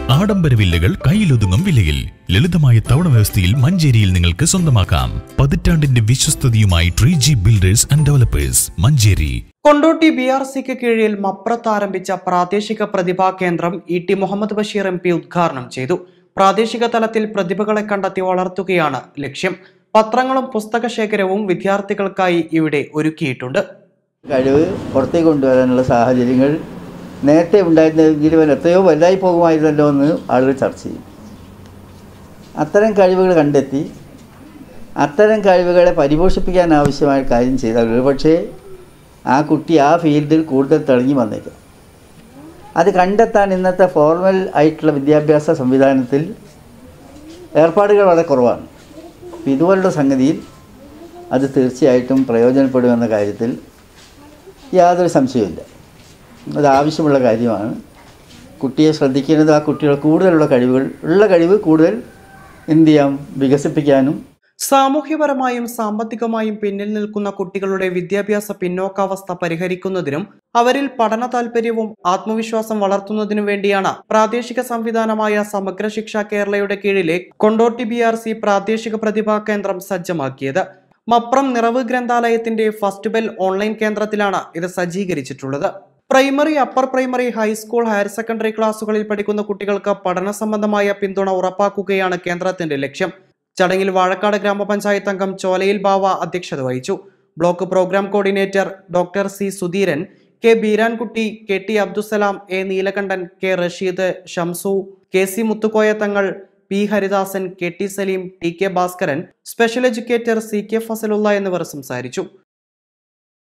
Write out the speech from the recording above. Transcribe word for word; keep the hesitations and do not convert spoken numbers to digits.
ആഡംബര വില്ലകൾ കയ്യിലൊതുങ്ങും വിലയിൽ ലളിതമായ തവണ വ്യവസ്ഥയിൽ മഞ്ചേരിയിൽ നിങ്ങൾക്ക് സ്വന്തമാക്കാം. പതിറ്റാണ്ടിന്റെ വിശ്വസ്തതയുമായി tree G builders and developers, Manjeri. Kondotty B R സിക്ക് കീഴിൽ മപ്രത്ത് ആരംഭിച്ച പ്രാദേശിക പ്രതിഭാ കേന്ദ്രം E T Muhammad Basheer M P ഉദ്ഘാടനം ചെയ്തു. പ്രാദേശിക തലത്തിൽ പ്രതിഭകളെ കണ്ടെത്തി വളർത്തുകയാണ് ലക്ഷ്യം. പത്രങ്ങളും പുസ്തക ശേഖരവും വിദ്യാർത്ഥികൾക്കായി ഇവിടെ ഒരുക്കിയിട്ടുണ്ട്. കഴിവ് പുറത്തേക്ക് കൊണ്ടുവരാനുള്ള സാഹചര്യങ്ങൾ നേരത്തെ ഉണ്ടായിരുന്നെങ്കിലും എത്രയോ വലുതായി പോകുമായിരുന്നല്ലോ എന്ന് ആളുകൾ ചർച്ച ചെയ്യും. അത്തരം കഴിവുകൾ കണ്ടെത്തി അത്തരം കഴിവുകളെ പരിപോഷിപ്പിക്കാൻ ആവശ്യമായ കാര്യം ചെയ്താൽ ഒരുപക്ഷേ ആ കുട്ടി ആ ഫീൽഡിൽ കൂടുതൽ തിളങ്ങി വന്നേക്കാം. അത് കണ്ടെത്താൻ ഇന്നത്തെ ഫോർമൽ ആയിട്ടുള്ള വിദ്യാഭ്യാസ സംവിധാനത്തിൽ ഏർപ്പാടുകൾ വളരെ കുറവാണ്. അപ്പോൾ ഇതുപോലുള്ള സംഗതിയിൽ അത് തീർച്ചയായിട്ടും പ്രയോജനപ്പെടുമെന്ന കാര്യത്തിൽ യാതൊരു സംശയവുമില്ല. അത് ആവശ്യമുള്ള കാര്യമാണ്. കുട്ടിയെ ശ്രദ്ധിക്കുന്നത് ആ കുട്ടികൾ കൂടുതലുള്ള കഴിവുകൾ ഉള്ള കഴിവ് കൂടുതൽ എന്ത് ചെയ്യാം വികസിപ്പിക്കാനും. സാമൂഹ്യപരമായും സാമ്പത്തികമായും പിന്നിൽ നിൽക്കുന്ന കുട്ടികളുടെ വിദ്യാഭ്യാസ പിന്നോക്കാവസ്ഥ പരിഹരിക്കുന്നതിനും അവരിൽ പഠന താൽപര്യവും ആത്മവിശ്വാസം വളർത്തുന്നതിനു വേണ്ടിയാണ് പ്രാദേശിക സംവിധാനമായ സമഗ്ര ശിക്ഷ കേരളയുടെ കീഴിലെ കൊണ്ടോട്ടി ബി ആർ സി പ്രാദേശിക പ്രതിഭാ കേന്ദ്രം സജ്ജമാക്കിയത്. മപ്രം നിറവ് ഗ്രന്ഥാലയത്തിന്റെ ഫസ്റ്റ് ബെൽ ഓൺലൈൻ കേന്ദ്രത്തിലാണ് ഇത് സജ്ജീകരിച്ചിട്ടുള്ളത്. Primary, upper primary, high school, higher secondary ക്ലാസുകളിൽ പഠിക്കുന്ന കുട്ടികൾക്ക് പഠന സംബന്ധമായ പിന്തുണ ഉറപ്പാക്കുകയാണ് കേന്ദ്രത്തിന്റെ ലക്ഷ്യം. ചടങ്ങിൽ വാഴക്കാട് ഗ്രാമപഞ്ചായത്ത് അംഗം ചോലയിൽ ബാവ അധ്യക്ഷത വഹിച്ചു. Block programme coordinator doctor C Sudheeran, K Beerankutty, K T Abdussalam, A Neelakandan, K Rasheed, Shamsu, K C Muthukoya Thangal, P Haridasan, K T Saleem, T K Bhaskaran, special educator C K Fasalulla എന്നിവർ സംസാരിച്ചു.